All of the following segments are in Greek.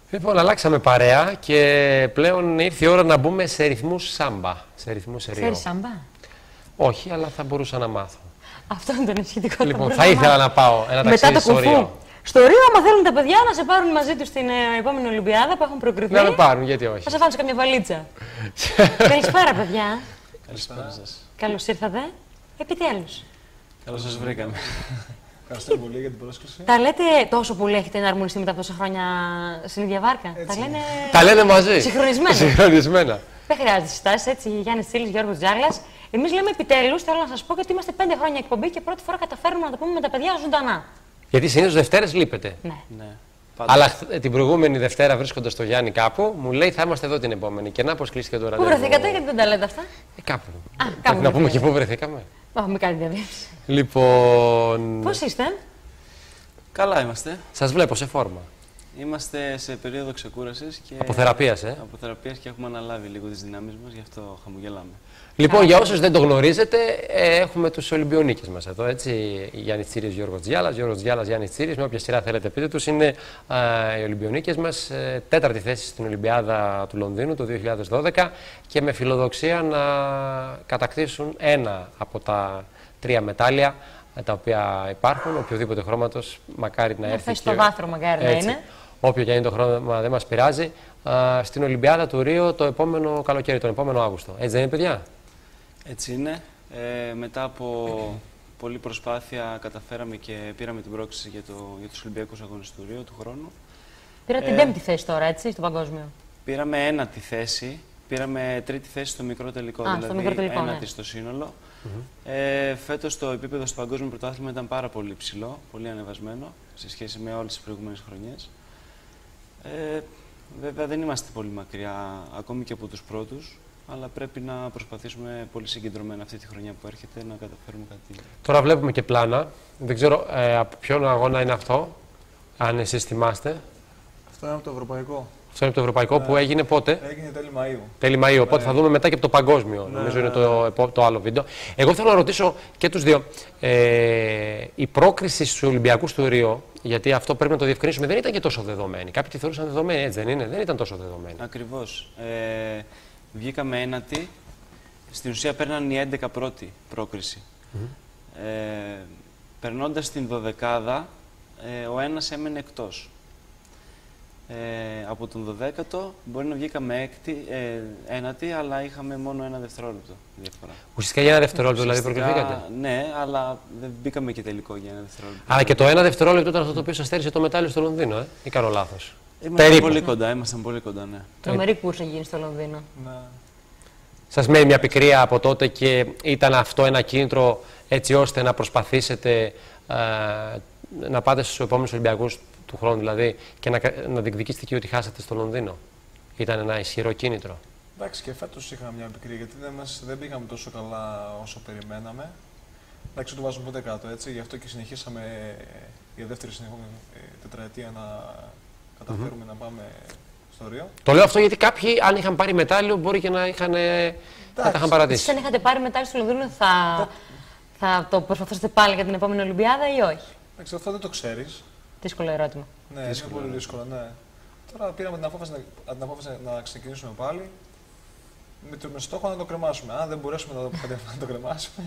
Λοιπόν, αλλάξαμε παρέα και πλέον ήρθε η ώρα να μπούμε σε ρυθμούς σάμπα. Σε ρυθμούς σε Ρίο. Ξέρεις σάμπα? Όχι, αλλά θα μπορούσα να μάθω. Αυτό είναι το ενισχυτικό. Λοιπόν, θα ήθελα να πάω ένα ταξίδι στο Ρίο. Στο Ρίο, άμα θέλουν τα παιδιά να σε πάρουν μαζί τους στην επόμενη Ολυμπιάδα που έχουν προκριθεί. Να με πάρουν, γιατί όχι. Θα σε φάνε σε καμιά βαλίτσα. Καλησπέρα, παιδιά. Καλησπέρα σας. Καλώς ήρθατε. Επιτέλους. Καλώς σας βρήκαμε. Ευχαριστώ πολύ για την πρόσκληση. Τα λέτε τόσο πολύ, έχετε εναρμονιστεί μετά από τόσα χρόνια στην ίδια βάρκα. Τα λένε μαζί. Συγχρονισμένα. Δεν χρειάζεται συστάσεις, έτσι. Γιάννης Τσίλης, Γιώργος Τζάλας. Εμείς λέμε επιτέλους, θέλω να σας πω, γιατί είμαστε 5 χρόνια εκπομπή και πρώτη φορά καταφέρουμε να το πούμε με τα παιδιά ζωντανά. Γιατί συνήθως Δευτέρες λείπετε. Ναι. Αλλά την προηγούμενη Δευτέρα βρίσκοντας το Γιάννη κάπου, μου λέει θα είμαστε εδώ την επόμενη. Και να πως κλείστηκε το ραντεβού. Πού βρεθήκατε, γιατί δεν τα λέτε αυτά? Κάπου. Κάπου να πούμε και πού βρεθήκαμε. Έχουμε κάνει διαδίευση. Λοιπόν. Πώς είστε? Καλά είμαστε. Σας βλέπω σε φόρμα. Είμαστε σε περίοδο ξεκούρασης και. Αποθεραπείας, Από θεραπείας και έχουμε αναλάβει λίγο τις δυνάμεις μας, γι' αυτό χαμογελάμε. Λοιπόν, για όσους δεν το γνωρίζετε, έχουμε τους Ολυμπιονίκες μας εδώ, έτσι. Γιάννης Τσίρης, Γιώργος Τζιάλας, Γιώργος Τζιάλας, Γιάννης Τσίρης, με όποια σειρά θέλετε πείτε τους. Είναι οι Ολυμπιονίκες μας, τέταρτη θέση στην Ολυμπιάδα του Λονδίνου το 2012 και με φιλοδοξία να κατακτήσουν ένα από τα 3 μετάλλια τα οποία υπάρχουν, οποιοδήποτε χρώματος, μακάρι να έρθει. Στο βάθρο, μακάρι να είναι. Όποιο και είναι το χρώμα, δεν μας πειράζει. Στην Ολυμπιάδα του Ρίο το επόμενο καλοκαίρι, τον επόμενο Αύγουστο. Έτσι δεν είναι, παιδιά? Έτσι είναι. Μετά από πολλή προσπάθεια καταφέραμε και πήραμε την πρόκληση για τους Ολυμπιακούς Αγώνες του Ρίο του χρόνου. Πήρα την 5η θέση τώρα, έτσι, στο παγκόσμιο. Πήραμε 1η θέση. Πήραμε 3η θέση στο μικρό τελικό, δηλαδή 1η στο σύνολο. Φέτος το επίπεδο στο παγκόσμιο πρωτάθλημα ήταν πάρα πολύ ψηλό, πολύ ανεβασμένο σε σχέση με όλες τις προηγούμενες χρονιές. Βέβαια δεν είμαστε πολύ μακριά ακόμη και από τους πρώτους, αλλά πρέπει να προσπαθήσουμε πολύ συγκεντρωμένα αυτή τη χρονιά που έρχεται να καταφέρουμε κάτι. Τώρα βλέπουμε και πλάνα. Δεν ξέρω από ποιον αγώνα είναι αυτό, αν εσείς θυμάστε. Αυτό είναι από το ευρωπαϊκό. Αυτό είναι από το ευρωπαϊκό που έγινε πότε? Έγινε τέλη Μαΐου. Τέλη Μαΐου, οπότε θα δούμε μετά και από το παγκόσμιο. Νομίζω είναι το άλλο βίντεο. Εγώ θέλω να ρωτήσω και τους δύο. Η πρόκριση στους Ολυμπιακούς του Ρίο, γιατί αυτό πρέπει να το διευκρινίσουμε, δεν ήταν και τόσο δεδομένη. Κάποιοι τη θεωρούσαν δεδομένη, έτσι δεν είναι? Δεν ήταν τόσο δεδομένη. Ακριβώς. Βγήκαμε ένατη. Στην ουσία παίρναν οι 11 πρώτη πρόκριση. Περνώντας την 12η, ο ένας έμενε εκτός. Από τον 12ο μπορεί να βγήκαμε ένατη, αλλά είχαμε μόνο 1 δευτερόλεπτο διαφορά. Ουσιαστικά για 1 δευτερόλεπτο δηλαδή προκριθήκατε? Ναι, αλλά δεν μπήκαμε και τελικό για 1 δευτερόλεπτο. Αλλά και το 1 δευτερόλεπτο ήταν αυτό το οποίο σας στέρισε το μετάλλιο στο Λονδίνο, ή κάνω λάθος? Ήμασταν πολύ κοντά, ναι. Τρομερή κούρσα γίνει στο Λονδίνο. Ναι. Σας μένει μια πικρία από τότε και ήταν αυτό ένα κίνητρο έτσι ώστε να προσπαθήσετε να πάτε στους επόμενους Ολυμπιακούς του χρόνου δηλαδή και να διεκδικήσετε και ότι χάσατε στο Λονδίνο? Ήταν ένα ισχυρό κίνητρο? Εντάξει, και φέτος είχαμε μια πικρία γιατί δεν πήγαμε τόσο καλά όσο περιμέναμε. Εντάξει, δεν το βάζουμε ποτέ κάτω, έτσι. Γι' αυτό και συνεχίσαμε για δεύτερη συνεχόμενη τετραετία να καταφέρουμε να πάμε στο Ρίο. Το λέω αυτό γιατί κάποιοι, αν είχαν πάρει μετάλλιο, μπορεί και να τα είχαν παρατήσει. Εσείς αν είχατε πάρει μετάλλιο στο Λονδίνο, θα το προσπαθούσατε πάλι για την επόμενη Ολυμπιάδα ή όχι? Εντάξει, αυτό δεν το ξέρεις. Δύσκολο ερώτημα. Ναι, είναι πολύ δύσκολο, ναι. Τώρα πήραμε την απόφαση να ξεκινήσουμε πάλι με στόχο να το κρεμάσουμε. Αν δεν μπορέσουμε να το κρεμάσουμε.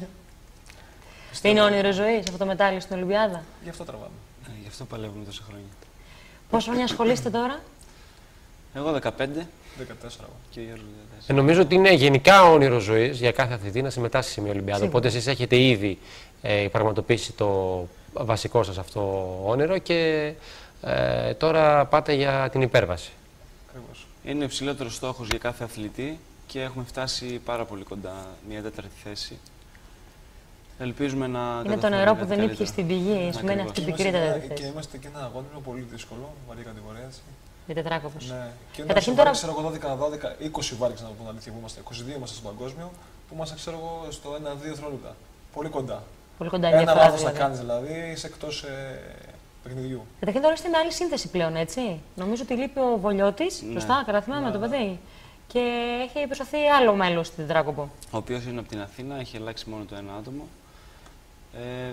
Είναι όνειρο ζωής αυτό το μετάλλιο στην Ολυμπιάδα? Γι' αυτό τραβάμε. Γι' αυτό παλεύουμε τόσα χρόνια. Πόσα χρόνια ασχολείστε τώρα? Εγώ 15. 14. Και ο Γιώργος 14. Νομίζω ότι είναι γενικά όνειρο ζωής για κάθε αθλητή να συμμετάσχει σε μια Ολυμπιάδα. Οπότε εσείς έχετε ήδη πραγματοποιήσει το βασικό σας αυτό όνειρο και τώρα πάτε για την υπέρβαση. Ακριβώς. Είναι ο υψηλότερος στόχος για κάθε αθλητή και έχουμε φτάσει πάρα πολύ κοντά, μια 4η θέση. Ελπίζουμε να είναι το νερό που δεν ήπιε στην πηγή, σημαίνει αυτή την πικρή τέταρτη θέση. Και είμαστε και ένα αγώνιμο πολύ δύσκολο, βαρύ κατηγορία, έτσι. Για τετράκοπος. Ναι. Και καταρχήν τώρα... ξέρω εγώ 12, 20 βάρκες να πω την αλήθεια που είμαστε, 22 είμαστε στο παγκόσμιο, που είμαστε ξέρω εγώ στο 1-2 δευτερόλεπτα. Πολύ κοντά. Πολύ κοντά. Ένα λάθος να κάνεις δηλαδή, είσαι εκτός παιχνιδιού. Καταρχήν τώρα είστε με άλλη σύνθεση πλέον, έτσι. Νομίζω ότι λείπει ο Βολιώτης, σωστά, κατά θυμάμαι το παιδί. Και έχει προσθεθεί άλλο μέλος στην τετράκοπο. Ο οποίος είναι από την Αθήνα, έχει αλλάξει μόνο το ένα άτομο.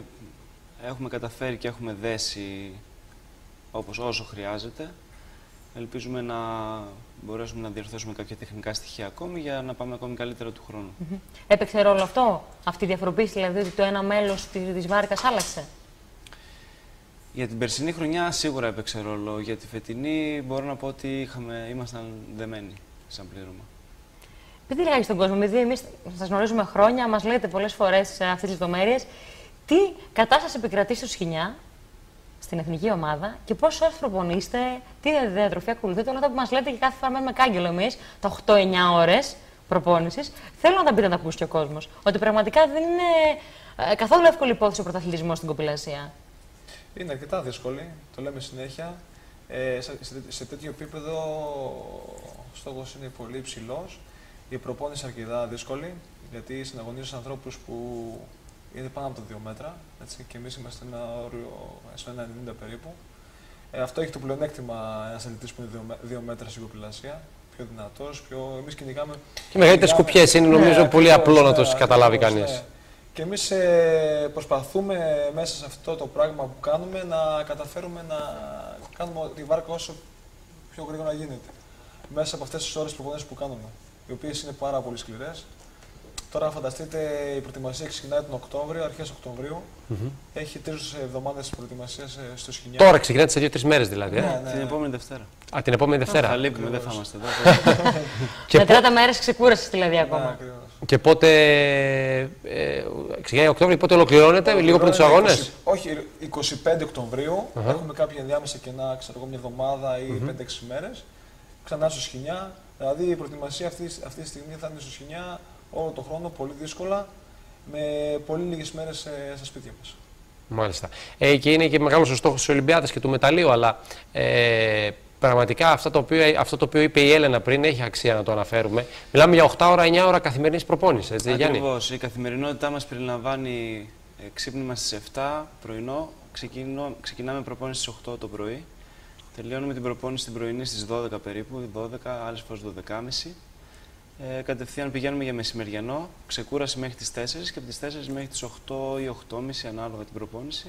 Έχουμε καταφέρει και έχουμε δέσει όσο χρειάζεται. ελπίζουμε να μπορέσουμε να διορθώσουμε κάποια τεχνικά στοιχεία ακόμη για να πάμε ακόμη καλύτερα του χρόνου. Έπαιξε ρόλο αυτό, αυτή η διαφοροποίηση, δηλαδή ότι το ένα μέλος της βάρκας άλλαξε? Για την περσινή χρονιά σίγουρα έπαιξε ρόλο. Για τη φετινή μπορώ να πω ότι ήμασταν δεμένοι σαν πλήρωμα. Πείτε λιγάκι στον κόσμο, επειδή εμείς σας γνωρίζουμε χρόνια, μας λέτε πολλές φορές αυτές τις λεπτομέρειες, τι κατάσταση επικρατεί στο Σχοινιά, στην εθνική ομάδα και πόσες ώρες προπονείστε, τι διατροφή ακολουθείτε, όλα αυτά που μας λέτε και κάθε φορά μένουμε κάγκελο εμείς, τα 8-9 ώρες προπόνησης. Θέλω να τα πείτε να τα ακούσει και ο κόσμος. Ότι πραγματικά δεν είναι καθόλου εύκολη υπόθεση ο πρωταθλητισμός στην κοπηλασία. Είναι αρκετά δύσκολη, το λέμε συνέχεια. Σε τέτοιο επίπεδο ο στόχος είναι πολύ υψηλός. Η προπόνηση αρκετά δύσκολη, γιατί συναγωνίζεις ανθρώπους που είναι πάνω από τα 2 μέτρα, έτσι, και εμείς είμαστε στο 1,90 περίπου. Αυτό έχει το πλεονέκτημα ένας αθλητής που είναι 2 μέτρα στην κοπηλασία, πιο δυνατός, εμείς κυνηγάμε... Και μεγαλύτερες κουπιές είναι, νομίζω, πολύ απλό να το καταλάβει κανείς. Ναι. Και εμείς προσπαθούμε μέσα σε αυτό το πράγμα που κάνουμε να καταφέρουμε να κάνουμε τη βάρκα όσο πιο γρήγορα γίνεται. Μέσα από αυτές τις ώρες προπονήσεις που κάνουμε, οι οποίες είναι πάρα πολύ σκληρές. Τώρα φανταστείτε, η προετοιμασία ξεκινάει τον Οκτώβριο, αρχές Οκτωβρίου. Έχει 3 εβδομάδες προετοιμασίας στο Σχοινιά. Τώρα ξεκινάτε σε 2-3 μέρες δηλαδή. Ναι. Την επόμενη Δευτέρα. Α, την επόμενη Δευτέρα. Θα λείπουμε, δεν θα είμαστε εδώ. Με 30 μέρες ξεκούρασης δηλαδή ακόμα. Ναι, και πότε ξεκινάει Οκτώβριο, πότε ολοκληρώνεται, λίγο πριν τους αγώνες? Όχι, 25 Οκτωβρίου. Έχουμε κάποια ενδιάμεσα κενά, ξέρω εγώ, μια εβδομάδα ή 5-6 μέρες. Ξανά στο Σχοινιά. Δηλαδή η προετοιμασία αυτή τη στιγμή θα είναι στο Σχοινιά όλο τον χρόνο, πολύ δύσκολα, με πολύ λίγες μέρες στα σπίτια μας. Μάλιστα. Και είναι και μεγάλος ο στόχος της Ολυμπιάδας και του μεταλλείου, αλλά πραγματικά αυτό το οποίο είπε η Έλενα πριν έχει αξία να το αναφέρουμε. Μιλάμε για 8 ώρα, 9 ώρα καθημερινής προπόνησης, έτσι, Γιάννη? Ακριβώς. Η καθημερινότητά μας περιλαμβάνει ξύπνημα στις 7 πρωινό, ξεκινάμε προπόνηση στις 8 το πρωί, τελειώνουμε την προπόνηση την πρωινή στις 12 περίπου, 12, άλλες φορές 12.30. Κατευθείαν πηγαίνουμε για μεσημεριανό, ξεκούραση μέχρι τις 4 και από τις 4 μέχρι τις 8 ή 8.30 ανάλογα την προπόνηση.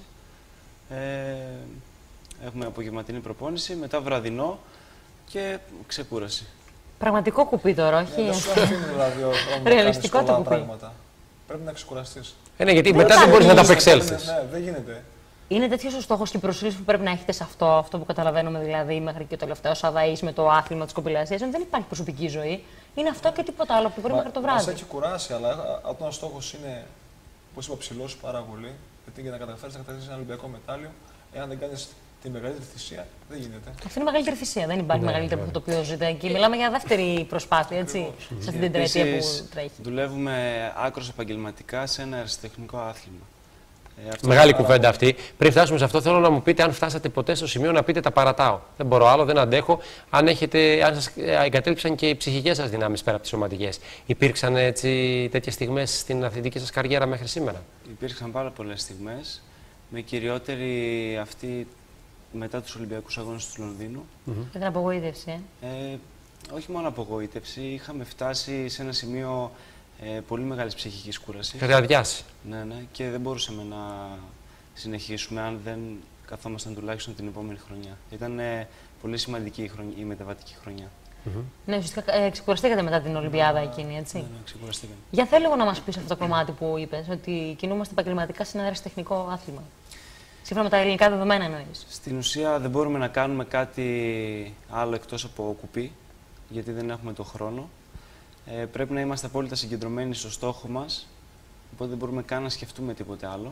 Έχουμε απογευματινή προπόνηση, μετά βραδινό και ξεκούραση. Πραγματικό κουπί τώρα, όχι? Δεν σου αφήνει δηλαδή ο χρόνος να κάνεις πολλά πράγματα. Πρέπει να ξεκουραστείς. Ναι, γιατί μετά δεν μπορείς να τα απεξέλθεις. Ναι, δεν γίνεται. Είναι τέτοιος ο στόχος και η προσήλωση που πρέπει να έχετε σε αυτό που καταλαβαίνουμε δηλαδή μέχρι και το τελευταίο αδαείς με το άθλημα της κοπηλασίας. Δεν υπάρχει προσωπική ζωή. Είναι αυτό και τίποτα άλλο που μπορεί μέχρι το βράδυ. Μας έχει κουράσει, αλλά όταν ο στόχος είναι, όπως είπα, ψηλός πάρα πολύ, γιατί για να καταφέρεις να κατακτήσεις ένα Ολυμπιακό μετάλλιο, εάν δεν κάνεις τη μεγαλύτερη θυσία, δεν γίνεται. Αυτή είναι η μεγαλύτερη θυσία. Δεν υπάρχει μεγαλύτερη από το οποίο ζείτε. Και μιλάμε για δεύτερη προσπάθεια, έτσι, σε αυτή την τριετία που τρέχει. Δουλεύουμε άκρως επαγγελματικά σε ένα αεραστεχνικό άθλημα. Μεγάλη κουβέντα αυτή. Πριν φτάσουμε σε αυτό, θέλω να μου πείτε αν φτάσατε ποτέ στο σημείο να πείτε τα παρατάω. Δεν μπορώ άλλο, δεν αντέχω. Αν σας εγκατέλειψαν και οι ψυχικές σας δυνάμεις πέρα από τις σωματικές. Υπήρξαν τέτοιες στιγμές στην αθλητική σας καριέρα μέχρι σήμερα? Υπήρξαν πάρα πολλές στιγμές. Με κυριότερη αυτή μετά τους Ολυμπιακούς Αγώνες του Λονδίνου. Ήταν απογοήτευση. Όχι μόνο απογοήτευση. Είχαμε φτάσει σε ένα σημείο πολύ μεγάλης ψυχικής κούρασης. Είχατε αδειάσει. Ναι, και δεν μπορούσαμε να συνεχίσουμε αν δεν καθόμασταν τουλάχιστον την επόμενη χρονιά. Ήταν πολύ σημαντική η μεταβατική χρονιά. Ναι, ουσιαστικά ξεκουραστήκατε μετά την Ολυμπιάδα εκείνη, έτσι. Ναι, ξεκουραστήκαμε. Για θέλω λίγο να μας πεις αυτό το κομμάτι που είπες, ότι κινούμαστε επαγγελματικά σε ένα αεραστεχνικό άθλημα. Σύμφωνα με τα ελληνικά δεδομένα εννοείς? Στην ουσία δεν μπορούμε να κάνουμε κάτι άλλο εκτός από κουπί, γιατί δεν έχουμε το χρόνο. Πρέπει να είμαστε απόλυτα συγκεντρωμένοι στο στόχο μας, οπότε δεν μπορούμε καν να σκεφτούμε τίποτε άλλο.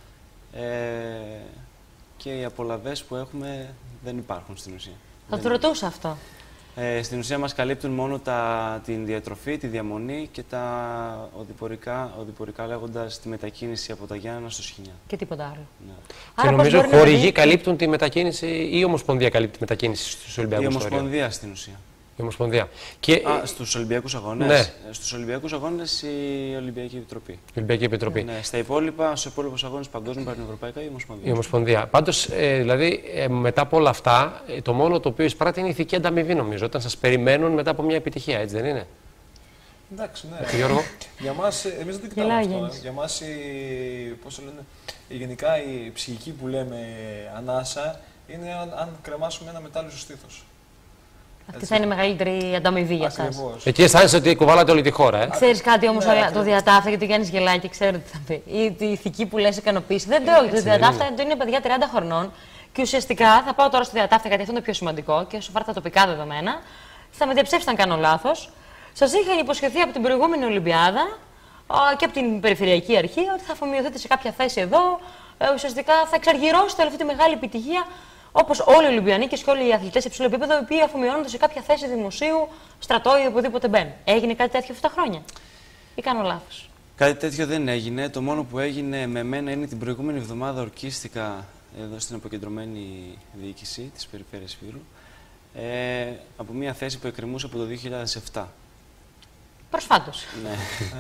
Και οι απολαβές που έχουμε δεν υπάρχουν στην ουσία. Θα το ρωτούσα αυτό. Στην ουσία μας καλύπτουν μόνο την διατροφή, τη διαμονή και τα οδηπορικά λέγοντας τη μετακίνηση από τα Γιάννενα στο Σχοινιά. Και τίποτα άλλο. Ναι. Και νομίζω χορηγοί καλύπτουν τη μετακίνηση ή η Ομοσπονδία καλύπτει τη μετακίνηση στους Ολυμπιακούς? Η Ομοσπονδία στην ουσία. Η Ομοσπονδία. Στους Ολυμπιακούς Αγώνες. Ναι. Στους Ολυμπιακούς Αγώνες η Ολυμπιακή Επιτροπή. Η Ολυμπιακή Επιτροπή. Ναι, στους υπόλοιπους αγώνες παγκόσμιου, πανευρωπαϊκά, η Ομοσπονδία. Η Ομοσπονδία. Πάντως, δηλαδή, μετά από όλα αυτά, το μόνο το οποίο εισπράττει είναι η ηθική ανταμοιβή, νομίζω. Όταν σας περιμένουν μετά από μια επιτυχία, έτσι δεν είναι? Εντάξει, ναι. Γιώργο. Για μας, εμείς δεν το κοιτάμε αυτό. Για μας, γενικά η ψυχική που λέμε ανάσα είναι αν κρεμάσουμε ένα μετάλλιο στο στήθος. Αυτή θα είναι η μεγαλύτερη ανταμοιβή για εσάς. Εκεί αισθάνεσαι ότι κουβάλατε όλη τη χώρα. Ξέρεις κάτι όμως, το διατάφτα, γιατί ο Γιάννης γελάει και ξέρω τι θα πει. Ή τη ηθική που λες ικανοποίηση. Δεν τρώγεται. Το διατάφτα είναι παιδιά 30 χρονών. Και ουσιαστικά θα πάω τώρα στο διατάφτα, γιατί αυτό είναι το πιο σημαντικό και όσο αφορά τα τοπικά δεδομένα. Θα με διαψεύσετε αν κάνω λάθος. Σας είχαν υποσχεθεί από την προηγούμενη Ολυμπιάδα και από την Περιφερειακή Αρχή ότι θα αφομοιωθείτε σε κάποια θέση εδώ. Ουσιαστικά θα εξαργυρώσετε αυτή τη μεγάλη επιτυχία. Όπως όλοι οι Ολυμπιονίκες και όλοι οι αθλητές σε υψηλό επίπεδο, οι οποίοι αφομοιώνονται σε κάποια θέση δημοσίου, στρατό ή οπουδήποτε μπαίνουν. Έγινε κάτι τέτοιο αυτά τα χρόνια, ή κάνω λάθος? Κάτι τέτοιο δεν έγινε. Το μόνο που έγινε με μένα είναι την προηγούμενη εβδομάδα ορκίστηκα εδώ στην αποκεντρωμένη διοίκηση της Περιφέρειας Φύρου από μια θέση που εκκρεμούσε από το 2007. Προσφάτως. Ναι.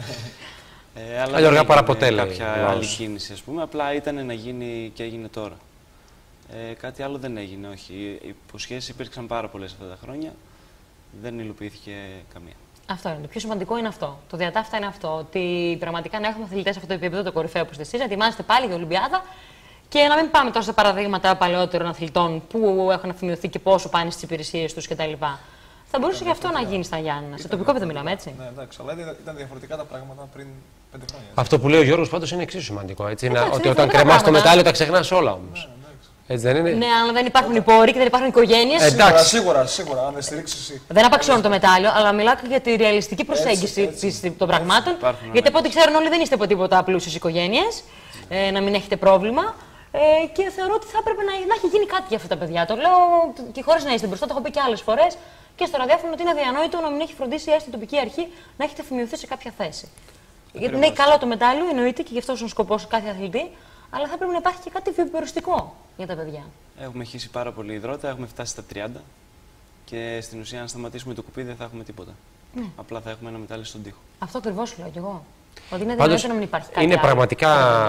Αλλά Γιώργα, παραποτέλε. Κάποια άλλη κίνηση, ας πούμε. Απλά ήταν να γίνει και έγινε τώρα. Κάτι άλλο δεν έγινε, όχι. Οι υποσχέσεις υπήρξαν πάρα πολλές αυτά τα χρόνια. Δεν υλοποιήθηκε καμία. Αυτό είναι. Το πιο σημαντικό είναι αυτό. Το διατάφτα είναι αυτό. Ότι πραγματικά να έχουμε αθλητές σε αυτό το επίπεδο, το κορυφαίο που είστε εσείς, να ετοιμάζετε πάλι για Ολυμπιάδα και να μην πάμε τώρα σε παραδείγματα παλαιότερων αθλητών που έχουν αφημιωθεί και πόσο πάνε στις υπηρεσίες τους κτλ. Θα μπορούσε και αυτό να γίνει στα Γιάννενα. Σε τοπικό επίπεδο μιλάμε, έτσι. Ναι, εντάξει, αλλά ήταν διαφορετικά τα πράγματα πριν 5 χρόνια. Αυτό που λέει ο Γιώργος πάντως είναι εξίσου σημαντικό. Ότι όταν κρεμάς το μετάλλιο τα ξεχνάς όλα όμως. Έτσι δεν είναι? Ναι, αλλά δεν υπάρχουν οι πόροι και δεν υπάρχουν οικογένειες. Σίγουρα, αν δεν στηρίξεις εσύ. Δεν απαξιώνω το μετάλλιο, αλλά μιλάω και για τη ρεαλιστική προσέγγιση των πραγμάτων. Γιατί από ό,τι ξέρουν όλοι δεν είστε από τίποτα πλούσιες οικογένειες, να μην έχετε πρόβλημα. Και θεωρώ ότι θα έπρεπε να έχει γίνει κάτι για αυτά τα παιδιά. Το λέω και χωρίς να είστε μπροστά, το έχω πει και άλλες φορές και στο ραδιόφωνο ότι είναι αδιανόητο να μην έχει φροντίσει έστω η τοπική αρχή να έχετε αφημιωθεί σε κάποια θέση. Γιατί είναι καλό το μετάλλιο, εννοείται και γι' αυτό είναι ο σκοπός κάθε αθλητή, αλλά θα πρέπει να υπάρχει και κάτι βιοπεριστικό για τα παιδιά. Έχουμε χύσει πάρα πολύ υδρότα, έχουμε φτάσει στα 30 και στην ουσία, αν σταματήσουμε το κουπί, δεν θα έχουμε τίποτα. Ναι. Απλά θα έχουμε ένα μετάλλιο στον τοίχο. Αυτό ακριβώς λέω κι εγώ. Ότι είναι δυνατόν να μην υπάρχει κάτι. Είναι πραγματικά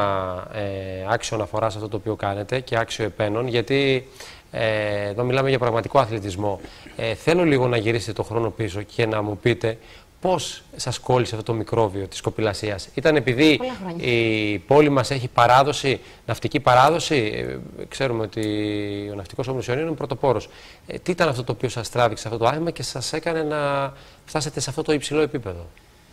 άξιο αναφορά σε αυτό το οποίο κάνετε και άξιο επένων, γιατί εδώ μιλάμε για πραγματικό αθλητισμό. Θέλω λίγο να γυρίσετε το χρόνο πίσω και να μου πείτε πώς σας κόλλησε αυτό το μικρόβιο της κοπηλασίας. Ήταν επειδή η πόλη μας έχει παράδοση, ναυτική παράδοση. Ξέρουμε ότι ο ναυτικός όμιλος Ιωνίων είναι πρωτοπόρος. Τι ήταν αυτό το οποίο σας τράβηξε αυτό το άθλημα και σας έκανε να φτάσετε σε αυτό το υψηλό επίπεδο?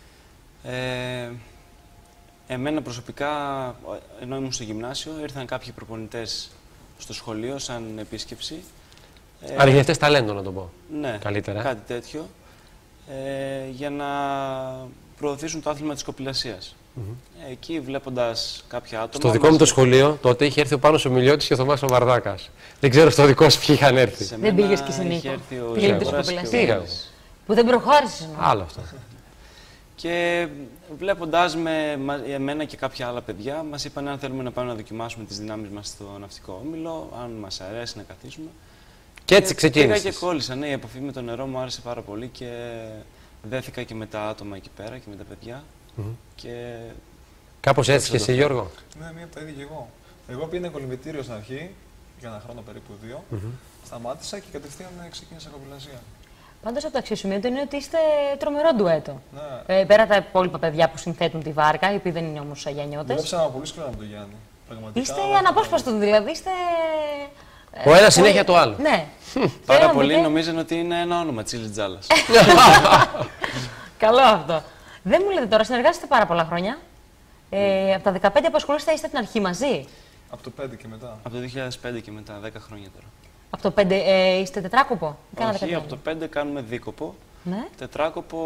Εμένα προσωπικά, ενώ ήμουν στο γυμνάσιο, ήρθαν κάποιοι προπονητές στο σχολείο σαν επίσκεψη. Ανοιχνευτές ταλέντο, να το πω. Ναι, καλύτερα. Κάτι τέτοιο. Για να προωθήσουν το άθλημα της κοπηλασίας. Εκεί βλέποντας κάποια άτομα... Στο δικό μου το σχολείο, τότε είχε έρθει ο Πάνος ο Μιλιώτης και ο Θωμάς ο Βαρδάκας. Δεν ξέρω στο δικό σου ποιοι είχαν έρθει. Δεν πήγες και συνήθω. Πήγες της κοπηλασίας. Που δεν προχώρησες. Άλλο αυτό. Και βλέποντας εμένα και κάποια άλλα παιδιά, μας είπαν αν θέλουμε να πάμε να δοκιμάσουμε τις δυνάμεις μας στο ναυτικό όμιλο, αν μας αρέσει να καθίσουμε. Και έτσι ξεκίνησες. Πήγα και κόλλησα. Ναι, η επαφή με το νερό μου άρεσε πάρα πολύ και δέθηκα και με τα άτομα εκεί πέρα και με τα παιδιά. Και... Κάπως έτσι και εσύ, Γιώργο? Ναι, μία από τα ίδια και εγώ. Εγώ πήγαινα κολυμβητήριο στην αρχή, για ένα χρόνο περίπου 2. Σταμάτησα και κατευθείαν ξεκίνησα κοπηλασία. Πάντως από το αξιοσημείωτο είναι ότι είστε τρομερό ντουέτο. Ναι. Πέρα τα υπόλοιπα παιδιά που συνθέτουν τη βάρκα, οι οποίοι δεν είναι όμως αγιανιώτες. Δουλέψαμε πολύ σκληρά με τον Γιάννη. Είστε αναπόσπαστο, δηλαδή. Είστε... Ο ένα συνέχεια το άλλο. Ναι. Πάρα πολλοί νομίζαν ότι είναι ένα όνομα, Τσίλι Τζάλας. Καλό αυτό. Δεν μου λέτε τώρα, συνεργάζεστε πάρα πολλά χρόνια. Από τα 15 που ασχολείστε, είστε την αρχή μαζί. Από το 5 και μετά. Από το 2005 και μετά, 10 χρόνια τώρα. Από το 5 είστε τετράκοπο? Όχι, από το 5 κάνουμε δίκοπο. Ναι. Τετράκοπο.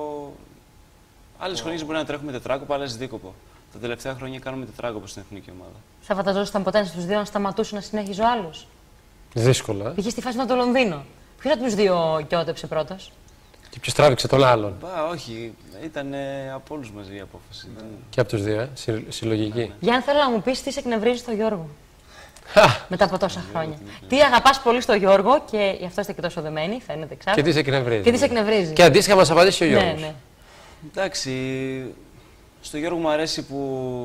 Άλλες χρονιές μπορεί να τρέχουμε τετράκοπο, άλλες δίκοπο. Τα τελευταία χρόνια κάνουμε τετράκοπο στην εθνική ομάδα. Θα φανταζόσασταν ποτέ στους δύο να σταματούσε να συνέχιζε ο άλλος? Δύσκολο. Πήγε στη φάση με το Λονδίνο. Ποιος από τους δύο κιότεψε πρώτος? Και ποιος τράβηξε τον άλλον? Όχι, ήταν από όλους μαζί η απόφαση. Και από τους δύο, συλλογική. Γιάννη, θέλω να μου πεις τι σε εκνευρίζει στο Γιώργο. Μετά από τόσα χρόνια. Τι αγαπάς πολύ στο Γιώργο και γι' αυτό είστε και τόσο δεμένοι, φαίνεται εξάρτητα. Και τι σε εκνευρίζει. Και τι σε εκνευρίζει. Και αντίστοιχα μας απαντήσει ο Γιώργος. Ναι. Εντάξει, στο Γιώργο μου αρέσει που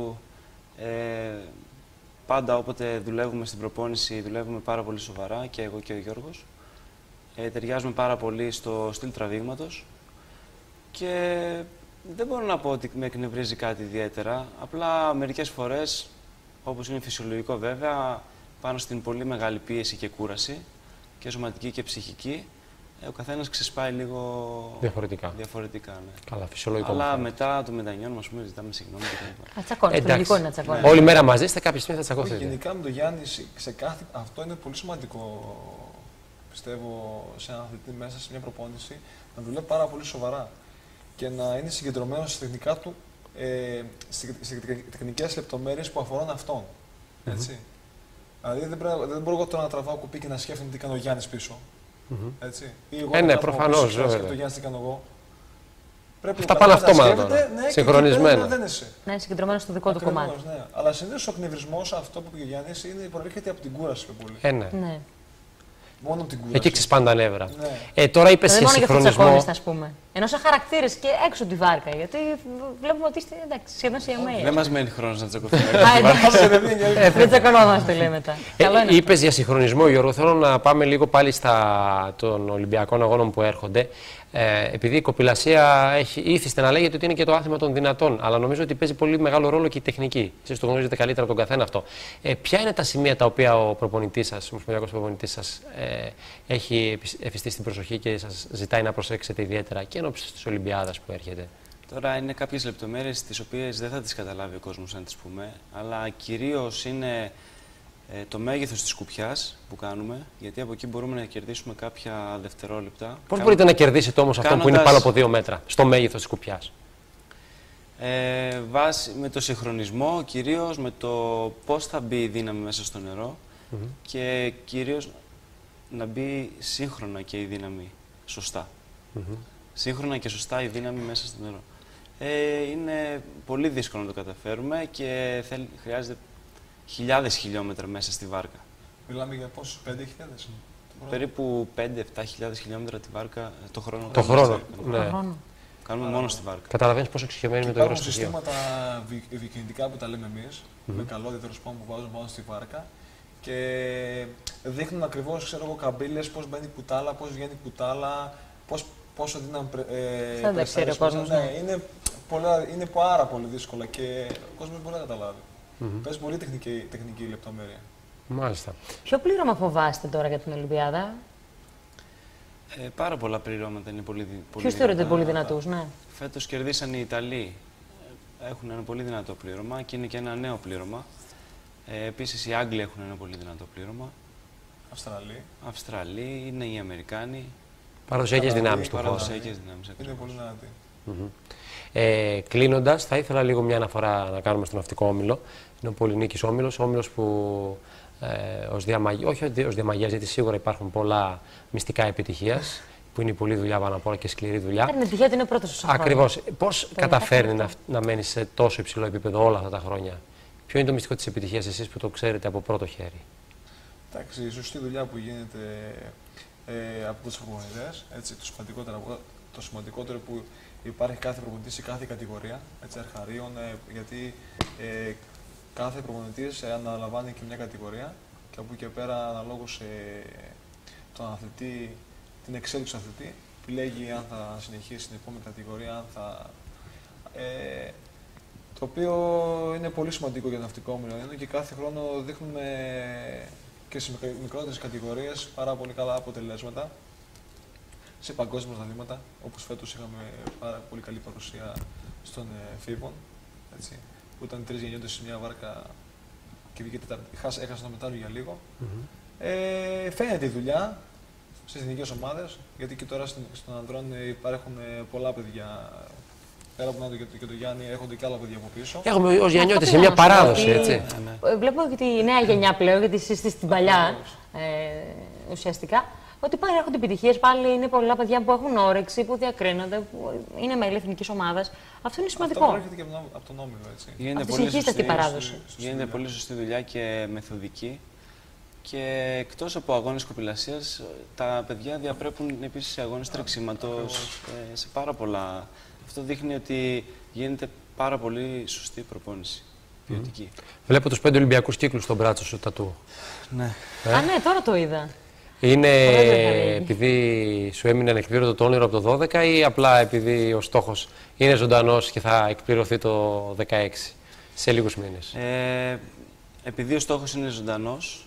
πάντα όποτε δουλεύουμε στην προπόνηση δουλεύουμε πάρα πολύ σοβαρά και εγώ και ο Γιώργος. Ταιριάζουμε πάρα πολύ στο στυλ τραβήγματος και δεν μπορώ να πω ότι με εκνευρίζει κάτι ιδιαίτερα. Απλά μερικές φορές, όπως είναι φυσιολογικό βέβαια, πάνω στην πολύ μεγάλη πίεση και κούραση και σωματική και ψυχική, Ο καθένας ξεσπάει λίγο διαφορετικά. Ναι. Καλά, φυσιολογικό. Αλλά μετά το μετανιώνουμε, ας πούμε, ζητάμε συγγνώμη κτλ. Ατσακώνεται. Λογικό είναι να τσακώνεται. Όλη μέρα μαζί είστε, κάποια στιγμή θα τσακωθείτε. Γενικά με τον Γιάννη, αυτό είναι πολύ σημαντικό. Πιστεύω σε έναν αθλητή μέσα σε μια προπόνηση να δουλεύει πάρα πολύ σοβαρά και να είναι συγκεντρωμένο στις τεχνικά του, στις τεχνικές λεπτομέρειες που αφορούν αυτόν. Έτσι. Δηλαδή δεν μπορώ εγώ τώρα να τραβάω κουπί και να σκέφτομαι τι κάνει ο Γιάννης πίσω. Έτσι. Ή εγώ ναι, προφανώς. Να σκέφτομαι το Γιάννης τι κάνω εγώ. Πρέπει αυτά πάνε αυτόματα. Ναι, συγχρονισμένα. Να είναι συγκεντρωμένο στο δικό του κομμάτι. Ναι. Αλλά συνήθως ο εκνευρισμός, αυτό που είπε ο Γιάννης, προέρχεται από την κούραση πιο πολύ. Ναι. Μόνο την κούραση. Εκεί ξεσπάνε τα νεύρα. Ναι. Τώρα είπες για συγχρονισμό. Ας πούμε. Ενώ σαν χαρακτήρες και έξω από τη βάρκα. Γιατί βλέπουμε ότι είστε σχεδόν σε εμένα. Δεν μας μένει χρόνος να τσακωθούμε. Δεν τσακωνόμαστε, λέει μετά. Είπες για συγχρονισμό, Γιώργο. Θέλω να πάμε λίγο πάλι των Ολυμπιακών Αγώνων που έρχονται. Επειδή η κοπηλασία ήθιστε να λέγεται ότι είναι και το άθλημα των δυνατών, αλλά νομίζω ότι παίζει πολύ μεγάλο ρόλο και η τεχνική. Εσείς το γνωρίζετε καλύτερα από τον καθένα αυτό. Ποια είναι τα σημεία τα οποία ο προπονητής σας, ο ομοσπονδιακός προπονητής σας, έχει εφιστήσει την προσοχή και σας ζητάει να προσέξετε ιδιαίτερα και ενώπιση της Ολυμπιάδας που έρχεται? Τώρα είναι κάποιες λεπτομέρειες τις οποίες δεν θα τις καταλάβει ο κόσμος, αν τις πούμε, αλλά κυρίως είναι το μέγεθος της σκουπιάς που κάνουμε, γιατί από εκεί μπορούμε να κερδίσουμε κάποια δευτερόλεπτα. Πώς μπορείτε να κερδίσετε όμως αυτό που είναι πάνω από 2 μέτρα, στο μέγεθος της σκουπιάς? Με το συγχρονισμό, κυρίως με το πώς θα μπει η δύναμη μέσα στο νερό και κυρίως να μπει σύγχρονα και η δύναμη σωστά. Σύγχρονα και σωστά η δύναμη μέσα στο νερό. Είναι πολύ δύσκολο να το καταφέρουμε και χρειάζεται χιλιάδες χιλιόμετρα μέσα στη βάρκα. Μιλάμε για πόσους, 5.000? Περίπου 5-7 χιλιάδες χιλιόμετρα τη βάρκα το χρόνο. Το χρόνο, ναι. Κάνουμε μόνο στη βάρκα. Καταλαβαίνεις πόσο εξοικειωμένοι με το υγρό στοιχείο. Υπάρχουν συστήματα δικαιωτικά που τα λέμε εμείς, με καλώδια τέλος πάντων που βάζουν πάνω στη βάρκα και δείχνουν ακριβώς, ξέρω εγώ, καμπύλες, πώς μπαίνει κουτάλα, πώς βγαίνει κουτάλα, πόσο δύναμη δεν τα ξέρει ο κόσμος. Ναι, είναι πάρα πολύ δύσκολα και ο κόσμος μπορεί να καταλάβει. Παίζει πολύ τεχνική λεπτομέρεια. Μάλιστα. Ποιο πλήρωμα φοβάστε τώρα για την Ολυμπιάδα? Πάρα πολλά πληρώματα είναι πολύ δυνατά. Ποιους θεωρείτε πολύ δυνατούς, ναι? Φέτος κερδίσαν οι Ιταλοί. Έχουν ένα πολύ δυνατό πλήρωμα και είναι και ένα νέο πλήρωμα. Επίσης οι Άγγλοι έχουν ένα πολύ δυνατό πλήρωμα. Αυστραλοί, είναι οι Αμερικάνοι. Παραδοσιακές δυνάμεις του χώρου. Είναι πολύ δυνατοί. Κλείνοντας, θα ήθελα λίγο μια αναφορά να κάνουμε στον ναυτικό όμιλο. Είναι ο Πολυνίκης Όμιλος, όμιλος που ως διαμαγείας, γιατί σίγουρα υπάρχουν πολλά μυστικά επιτυχίας, που είναι η πολλή δουλειά πάνω απ' όλα και σκληρή δουλειά. Είναι τυχαίο ότι είναι πρώτος στους χρόνους. Ακριβώς. Πώς καταφέρνει να μένει σε τόσο υψηλό επίπεδο όλα αυτά τα χρόνια? Ποιο είναι το μυστικό της επιτυχίας, εσείς που το ξέρετε από πρώτο χέρι? Εντάξει, η σωστή δουλειά που γίνεται από τους προπονητές, το σημαντικότερο που υπάρχει κάθε προπονητής σε κάθε κατηγορία, αρχαρίων, γιατί κάθε προπονητής αναλαμβάνει και μια κατηγορία και από εκεί και πέρα αναλόγως τον αθλητή, την εξέλιξη του αθλητή, επιλέγει αν θα συνεχίσει στην επόμενη κατηγορία, αν θα, το οποίο είναι πολύ σημαντικό για το ναυτικό όμιλο και κάθε χρόνο δείχνουμε και σε μικρότερες κατηγορίες πάρα πολύ καλά αποτελέσματα σε παγκόσμια πρωταθλήματα, όπως φέτος είχαμε πάρα πολύ καλή παρουσία στον Φίβον, που ήταν 3 γεννιόντες σε μια βάρκα και βγήκε έχασε το μετάλλιο για λίγο. Φαίνεται η δουλειά στις εθνικές ομάδες, γιατί και τώρα στον ανδρών υπάρχουν πολλά παιδιά. Πέρα από τον και τον Γιάννη, έρχονται και άλλα παιδιά από πίσω. Έχουμε ως γεννιώτες σε μια παράδοση, έτσι. Βλέπω ότι η νέα γενιά πλέον, γιατί εσείς είστε στην παλιά ουσιαστικά, ότι πάλι έρχονται επιτυχίες, πάλι είναι πολλά παιδιά που έχουν όρεξη, που διακρίνονται, που είναι μέλη εθνικής ομάδας. Αυτό είναι σημαντικό. Αυτό έρχεται και από τον όμιλο, έτσι. Γίνεται πολύ σωστή δουλειά και μεθοδική. Και εκτός από αγώνες κοπηλασίας, τα παιδιά διαπρέπουν επίσης σε αγώνες τρεξίματος, σε πάρα πολλά. Αυτό δείχνει ότι γίνεται πάρα πολύ σωστή προπόνηση, ποιοτική. Βλέπω τους 5 Ολυμπιακούς κύκλους στον μπράτσο σου, τατού. Ναι. Α, ναι, τώρα το είδα. Είναι επειδή σου έμεινε ανεκπλήρωτο το όνειρο από το 12 ή απλά επειδή ο στόχος είναι ζωντανός και θα εκπληρωθεί το 16, σε λίγους μήνες? Επειδή ο στόχος είναι ζωντανός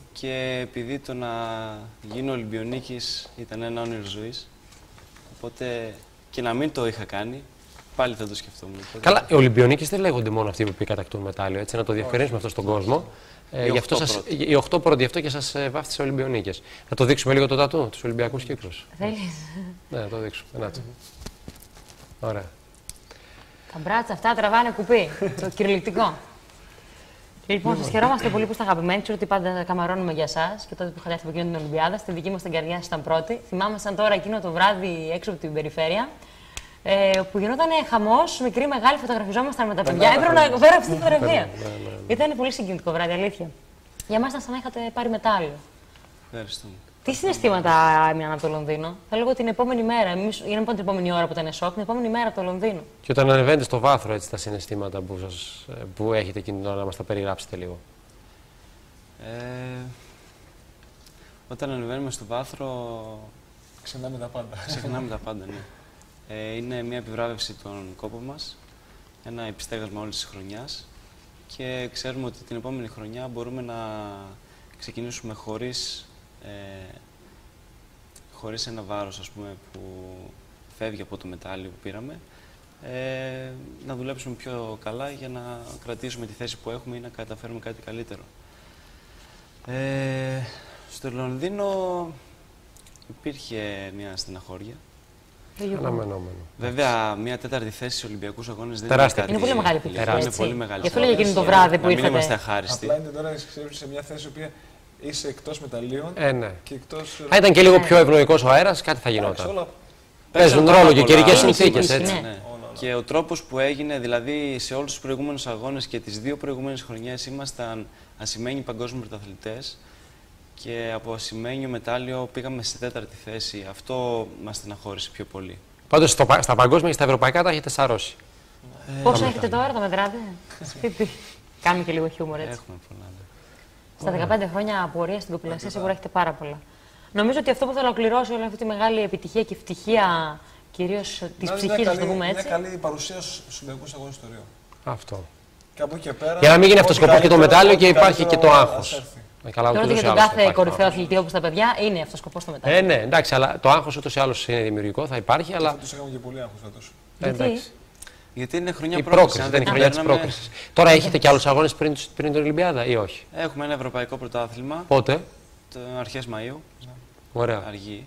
και επειδή το να γίνω Ολυμπιονίκης ήταν ένα όνειρο ζωής, οπότε και να μην το είχα κάνει, πάλι θα το σκεφτόμουν. Καλά, οι Ολυμπιονίκες δεν λέγονται μόνο αυτοί που κατακτούν μετάλλιο, έτσι, να το διευκρινίσουμε αυτό στον κόσμο. Οι 8 πρώτοι, γι' αυτό και σας βάφτισα Ολυμπιονίκες. Θα το δείξουμε λίγο το τατού, τους Ολυμπιακούς κύκλους. Θέλεις? Ναι, να το δείξουμε. Να το. Ωραία. Τα μπράτσα αυτά τραβάνε κουπί, το κυριολεκτικό. Λοιπόν, σας χαιρόμαστε πολύ που είστε αγαπημένοι. Ξέρω ότι πάντα καμαρώνουμε για εσάς και τότε που είχατε έρθει από εκείνη την Ολυμπιάδα. Στη δική μας την καρδιά σας ήταν πρώτη. Θυμάμαι σαν τώρα εκείνο το βράδυ έξω από την περιφέρεια. Που γινόταν χαμός, μικρή, μεγάλη, φωτογραφιζόμασταν με τα παιδιά. Έπρεπε να φέρω αυτή τη φωτογραφία. Ήταν πολύ συγκινητικό βράδυ, αλήθεια. Για μας ήταν σαν να είχατε πάρει μετάλλιο. Ευχαριστούμε. Τι συναισθήματα έμειναν από το Λονδίνο? Θα λέγω την επόμενη μέρα. Εμείς γίναμε την επόμενη ώρα που ήταν σοκ, την επόμενη μέρα από το Λονδίνο. Και όταν ανεβαίνετε στο βάθρο, έτσι, τα συναισθήματα που έχετε εκείνη την ώρα, να μας τα περιγράψετε λίγο. Όταν ανεβαίνουμε στο βάθρο. Ξεχνάμε τα πάντα. Ξεχνάμε τα πάντα, ναι. Είναι μια επιβράβευση των κόπων μας, ένα επιστέγασμα όλης της χρονιάς και ξέρουμε ότι την επόμενη χρονιά μπορούμε να ξεκινήσουμε χωρίς ένα βάρος, ας πούμε, που φεύγει από το μετάλλιο που πήραμε, να δουλέψουμε πιο καλά για να κρατήσουμε τη θέση που έχουμε ή να καταφέρουμε κάτι καλύτερο. Στο Λονδίνο υπήρχε μια στεναχώρια. Αναμενόμενο. Βέβαια, μια 4η θέση στους Ολυμπιακούς Αγώνες δεν είναι κάτι. Είναι πολύ μεγάλη επιτυχία. Είναι πολύ μεγάλη. Γι' αυτό λέγε εκείνο το βράδυ που ήρθατε. Μην είμαστε αχάριστοι. Απλά είναι τώρα σε μια θέση που είσαι εκτός μεταλλίων Ναι. και εκτός. Αν ήταν και λίγο πιο ευνοϊκός ο αέρας, κάτι θα γινόταν. Παίζουν ρόλο και καιρικές συνθήκες, έτσι. Ναι. Και ο τρόπος που έγινε, δηλαδή σε όλους τους προηγούμενους αγώνες και τις 2 προηγούμενες χρονιές ήμασταν ασημένοι παγκόσμιοι πρωταθλητές και από ασημένιο μετάλλιο πήγαμε στη 4η θέση. Αυτό μας στεναχώρησε πιο πολύ. Πάντως στα παγκόσμια και στα ευρωπαϊκά τα έχετε σαρώσει. Πόσα έχετε τώρα, τα μετράτε? Σπίτι. Κάνουμε και λίγο χιούμορ, έτσι. Έχουμε πολλά. Στα 15 χρόνια πορεία στην κοπηλασία σίγουρα έχετε πάρα πολλά. Νομίζω ότι αυτό που θα ολοκληρώσει όλη αυτή τη μεγάλη επιτυχία και ευτυχία, κυρίως της ψυχής, να το πούμε έτσι. Είναι καλή παρουσία στους Ολυμπιακούς Αγώνες στο Ρίο. Αυτό. Και από εκεί και πέρα. Για να μην γίνει αυτός σκοπός και το μετάλλιο και υπάρχει και το άγχος. Τώρα ότι για τον κάθε κορυφαίο αθλητή όπως τα παιδιά είναι αυτός ο σκοπός στο μετάλλιο. Ναι, εντάξει, αλλά το άγχος ούτως ή άλλως είναι δημιουργικό, θα υπάρχει, αλλά. Τους είχαμε και πολύ άγχος φέτος. Γιατί? Γιατί είναι χρονιά η πρόκριση, δεν είναι χρονιά της πρόκρισης. Τώρα έχετε και άλλους αγώνες πριν την Ολυμπιάδα ή όχι? Έχουμε ένα ευρωπαϊκό πρωτάθλημα. Πότε? Αρχές Μαΐου. Ωραία. Αργή.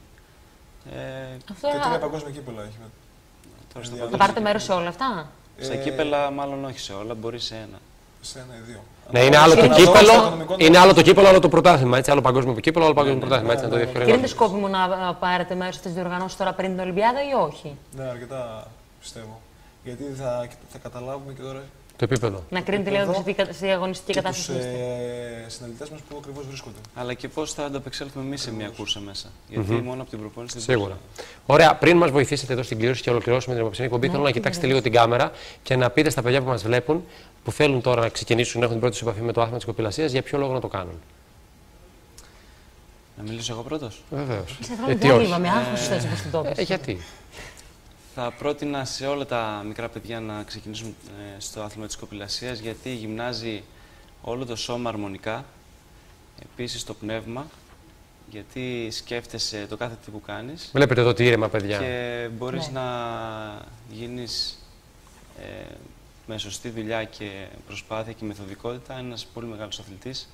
Και 3 παγκόσμια κύπελα έχει. Θα πάρετε μέρος σε όλα αυτά? Στα κύπελα, μάλλον όχι σε όλα, μπορεί σε ένα. Σε ένα ή 2. Ναι, είναι άλλο το κύπελο, είναι άλλο το κύπελο, άλλο το πρωτάθλημα. Έτσι, άλλο παγκόσμιο κύπελο, άλλο παγκόσμιο πρωτάθλημα. Έτσι, να το διευκρινίσω. Και είναι σκόπιμο να πάρετε μέρος στις διοργανώσεις τώρα πριν την Ολυμπιάδα ή όχι? Ναι, αρκετά πιστεύω. Γιατί θα καταλάβουμε και τώρα. Το επίπεδο. Να κρίνετε λίγο στη αγωνιστική κατάσταση. Τους συναντητές μας που ακριβώς βρίσκονται. Αλλά και πώς θα ανταπεξέλθουμε εμείς σε μια κούρσα μέσα. Γιατί μόνο από την προπόνηση δεν Σίγουρα. Ωραία, πριν μας βοηθήσετε εδώ στην κλήρωση και ολοκληρώσουμε την απόψινή εκπομπή, θέλω να κοιτάξετε λίγο την κάμερα και να πείτε στα παιδιά που μας βλέπουν, που θέλουν τώρα να ξεκινήσουν να έχουν την πρώτη επαφή με το άθλημα της κοπηλασίας, για ποιο λόγο να το κάνουν. Να μιλήσω εγώ πρώτος? Βεβαίως. Τι όχι. Με άγχος έτσι όπως την τόπισε. Γιατί? Θα πρότεινα σε όλα τα μικρά παιδιά να ξεκινήσουν στο άθλημα της κοπηλασίας, γιατί γυμνάζει όλο το σώμα αρμονικά, επίσης το πνεύμα, γιατί σκέφτεσαι το κάθε τι που κάνεις. Βλέπετε εδώ τι ήρεμα παιδιά. Και μπορείς να γίνεις με σωστή δουλειά και προσπάθεια και μεθοδικότητα ένας πολύ μεγάλος αθλητής.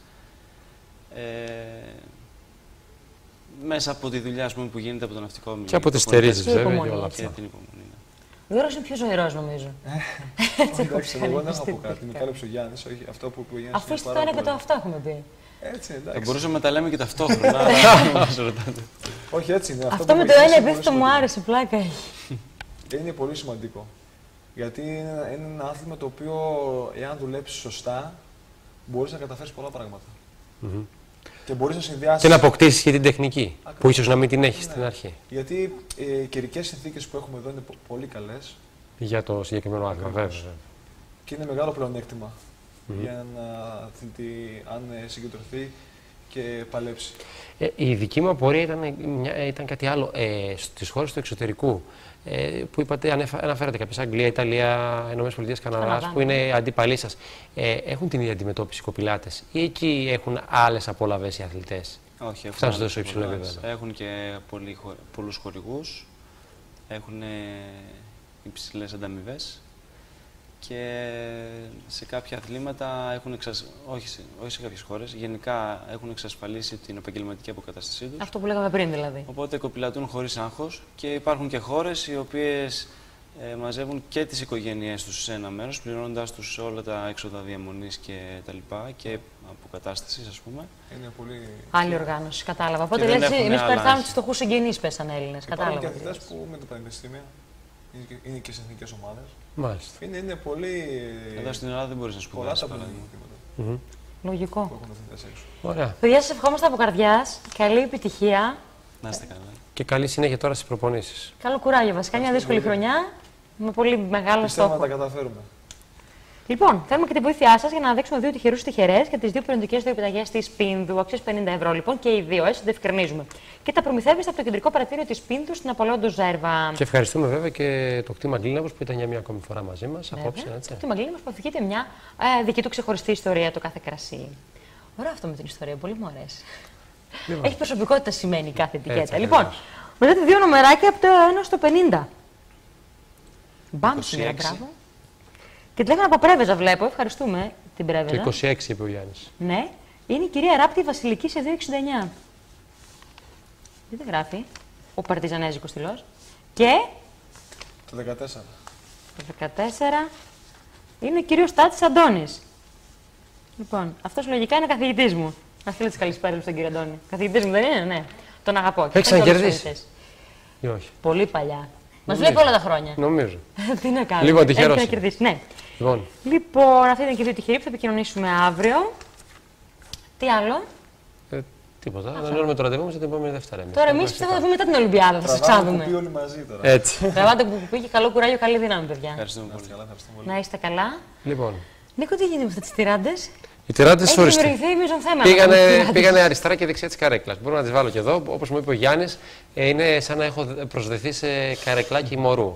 Μέσα από τη δουλειά που γίνεται από το ναυτικό μηχανικό. Και από τις στερήσεις, βέβαια. Και την υπομονή. Ο Γιώργος είναι πιο ζωηρός, νομίζω. Εντάξει, εγώ δεν θα πω κάτι. Με κάλυψε ο Γιάννης. Αυτό που είπε ο Γιάννης. Αφού είστε το ένα και το αυτό έχουμε πει. Έτσι, εντάξει. Θα μπορούσαμε να τα λέμε και ταυτόχρονα. Όχι, έτσι είναι. Αυτό με το ένα επίθετο μου άρεσε, πλάκα έχει. Είναι πολύ σημαντικό. Γιατί είναι ένα άθλημα το οποίο, εάν δουλέψεις σωστά, μπορείς να καταφέρεις πολλά πράγματα. Και μπορείς να συνδυάσεις. Και να αποκτήσεις και την τεχνική, που ίσως να μην την έχεις στην αρχή. Γιατί οι καιρικές συνθήκες που έχουμε εδώ είναι πολύ καλές. Για το συγκεκριμένο άθλημα, βέβαια. Και είναι μεγάλο πλεονέκτημα για να αθλητή, αν συγκεντρωθεί και παλέψει. Η δική μου απορία ήταν κάτι άλλο. Στις χώρες του εξωτερικού, που είπατε, αναφέρατε κάποιες, Αγγλία, Ιταλία, ΗΠΑ, Καναδάς, που είναι αντίπαλοι σας, έχουν την ίδια αντιμετώπιση οι κοπηλάτες ή εκεί έχουν άλλες απολαβές οι αθλητές? Όχι, φτάνουν στο τόσο υψηλό επίπεδο. Έχουν και πολλούς χορηγούς, έχουν υψηλές ανταμοιβές και σε κάποια αθλήματα έχουν όχι σε κάποιες χώρες, γενικά έχουν εξασφαλίσει την επαγγελματική αποκατάστασή τους. Αυτό που λέγαμε πριν δηλαδή. Οπότε κοπηλατούν χωρίς άγχος και υπάρχουν και χώρες οι οποίες μαζεύουν και τις οικογένειές τους σε ένα μέρος, πληρώνοντας τους όλα τα έξοδα διαμονής και τα λοιπά και αποκατάστασης, ας πούμε. Είναι πολύ... Άλλη οργάνωση, κατάλαβα. Οπότε λες, εμείς περθάμε τους φτωχούς συγγενείς, πέσαν Έλληνες. Υπάρχουν και αθλητές που με το πανεπιστήμιο είναι και σε εθνικές ομάδες. Μάλιστα. Είναι πολύ... Εδώ στην Ελλάδα δεν μπορείς να σπουδάσεις. Λογικό. Ωραία. Παιδιά, σας ευχόμαστε από καρδιάς. Καλή επιτυχία. Να είστε καλά. Και καλή συνέχεια τώρα στις προπονήσεις. Καλό κουράγιο, βασικά. Μια δύσκολη χρονιά με πολύ μεγάλο στόχο. Πιστεύω να τα καταφέρουμε. Λοιπόν, θέλουμε και τη βοήθειά σας για να δείξουμε δύο τυχερούς τυχερές για τις δύο περιοδικές επιταγές της Πίνδου. Αξίες 50 ευρώ λοιπόν και οι δύο, έτσι το διευκρινίζουμε. Και τα προμηθεύεστε από το κεντρικό παρατήριο της Πίνδου στην Απολόντο Ζέρβα. Και ευχαριστούμε βέβαια και το κτήμα Γκλίναβος που ήταν για μια ακόμη φορά μαζί μας. Απόψε, έτσι. Το κτήμα Γκλίναβος που αφηγείται μια δική του ξεχωριστή ιστορία το κάθε κρασί. Ωραίο αυτό με την ιστορία, πολύ μου αρέσει. Λοιπόν. Έχει προσωπικότητα σημαίνει κάθε ετικέτα. Έτσι, λοιπόν, μετά τα δύο νομεράκια από το 1 στο 50. Μπαμ σήμερα, μπράβο. Και τη λέγανε από Πρέβεζα, βλέπω. Ευχαριστούμε την Πρέβεζα. Το 26 είπε ο Γιάννης. Ναι. Είναι η κυρία Ράπτη Βασιλική σε 2,69. Δεν γράφει. Ο παρτιζανέζικος στυλός. Και. Το 14. Το 14 είναι ο κύριος Τάτσης Αντώνης. Λοιπόν, αυτός λογικά είναι καθηγητής μου. Να στείλω τις καλησπέρες στον κύριο Αντώνη. Καθηγητής μου δεν είναι, ναι. Τον αγαπώ. Έχει ξανακερδίσει. Ή όχι? Πολύ παλιά. Μας βλέπει όλα τα χρόνια. Νομίζω. Τι να κάνουμε. Λοιπόν, τυχερός. Έχει κερδίσει. Ναι. Λοιπόν, αυτή ήταν και δύο τυχεροί που θα επικοινωνήσουμε αύριο. Τι άλλο? Τίποτα. Ανανεώνουμε το ραντεβού μας για την επόμενη Δευτέρα. Τώρα εμείς πιστεύω θα δούμε μετά την Ολυμπιάδα. Θα σας ξαναδούμε. Θα όλοι μαζί τώρα. Έτσι. Τραβάτε κουπί και καλό κουράγιο, καλή δύναμη, παιδιά. Ευχαριστούμε πολύ. Να είστε καλά. Λοιπόν. Νίκο, τι γίνεται με αυτές τις τυράντες? Οι τυράντες ορίστε. Έχει δημιουργηθεί μείζον θέμα. Πήγανε αριστερά και δεξιά της καρέκλας. Μπορώ να τις βάλω και εδώ. Όπως μου είπε ο Γιάννης, είναι σαν να έχω προσδεθεί σε καρεκλάκι μωρού.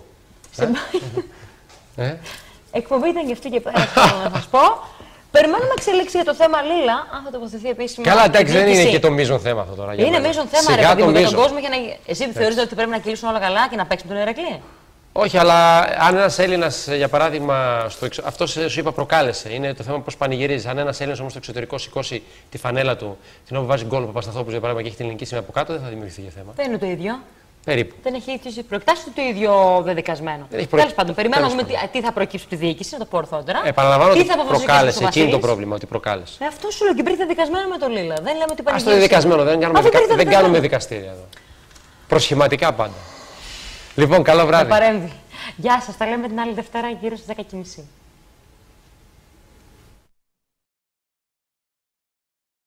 Εκπομπή ήταν και αυτή και πέρα, να σας πω. Περιμένουμε εξελίξη για το θέμα Λίλα, αν θα τοποθετηθεί επίσημα. Καλά, εντάξει, δεν είναι και το μείζον θέμα αυτό τώρα. Είναι μείζον θέμα, ρε παιδί μου, για τον κόσμο. Εσύ θεωρείτε ότι πρέπει να κυλήσουν όλα καλά και να παίξει με τον Ηρακλή? Όχι, αλλά αν ένας Έλληνας, για παράδειγμα, αυτό σου είπα προκάλεσε. Είναι το θέμα πώς πανηγυρίζει. Αν ένας Έλληνας όμως στο εξωτερικό σηκώσει τη φανέλα του, την όπου βάζει γκολ ο Παπασταθόπουλος, για παράδειγμα, και έχει την ελληνική σημαία από κάτω, δεν θα δημιουργηθεί για θέμα. Δεν είναι το ίδιο. Περίπου. Δεν έχει τις προεκτάσεις του το ίδιο δεδικασμένο. Τέλος πάντων, περιμένουμε τι θα προκύψει από τη διοίκηση, να το πω ορθότερα. Επαναλαμβάνω ότι προκάλεσε. Εκείνη το πρόβλημα, ότι προκάλεσε. Αυτό σου λέω και υπήρχε δεδικασμένο με το Λίλα. Δεν λέμε ότι πανηγύρισε. Ας το δεδικασμένο, δεν κάνουμε δικαστήρια εδώ. Προσχηματικά πάντα. Λοιπόν, καλό βράδυ. Παρέμβει. Γεια σας, τα λέμε την άλλη Δευτέρα γύρω στις 10:30.